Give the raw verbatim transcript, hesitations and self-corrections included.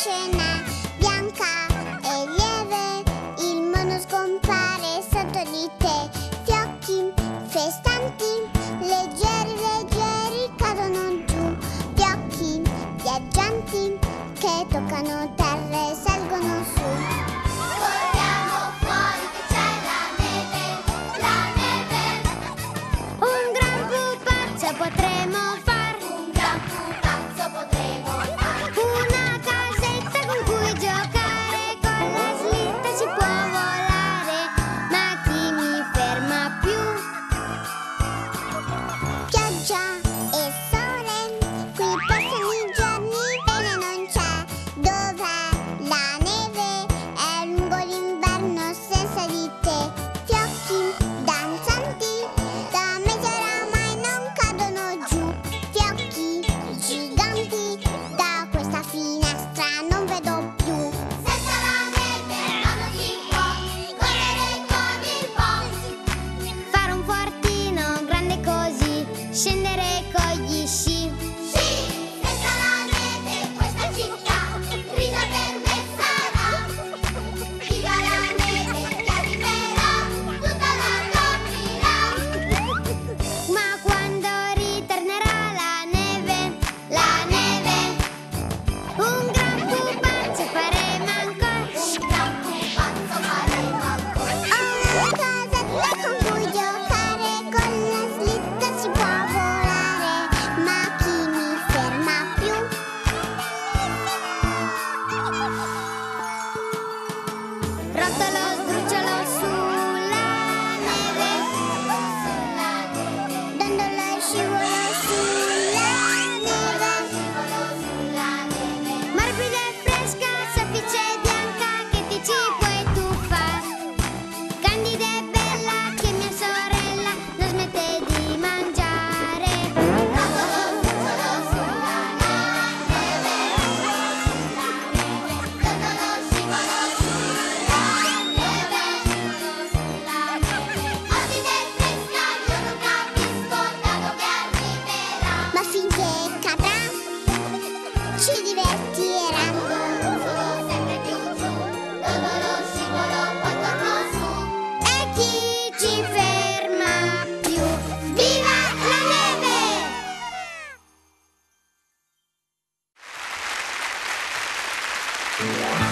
cena, bianca e lieve, il mondo scompare sotto di te. Fiocchi festanti, leggeri, leggeri, cadono giù. Fiocchi viaggianti che toccano terra e salgono su. Guardiamo fuori che c'è la neve, la neve. Un gran pupazzo potremo far, Un gran pupazzo potremo fare. una casetta con cui giocare, con la slitta si può volare, ma chi mi ferma più? Pioggia e sole, qui passano i giorni, bene non c'è. Dov'è la neve? È lungo l'inverno senza di te. Fiocchi danzanti, da mesi oramai non cadono giù. Fiocchi giganti, da questa finestra non vedo più. Senza la neve non si può correre con il po'. Fare un fortino grande così, scendere con gli sci. Sì, senza la neve questa città grida per me sarà. Viva la neve che arriverà, tutta la coprirà. Ma quando ritornerà la neve, la neve, un gran pupazzo faremo ancora. Un gran pupazzo faremo ancora. Ho una casetta con cui giocare, con la slitta si può volare, ma chi mi ferma più? Rotolo, sdrucciolo sulla neve, dondolo e scivolo sulla neve, morbida e fresca, soffice e bianca che ti ci puoi tuffar. Candida e bella che mia sorella non smette di mangiare. Rotolo, sdrucciolo sulla neve, dondolo, scivolo sulla neve, morbida e fresca, io non capisco da dove arriverà. Ma finché cadrà ci divertirà. Sono sempre più giù, dondolo, scivolo, poi torno su. E chi ci ferma più? Viva la neve!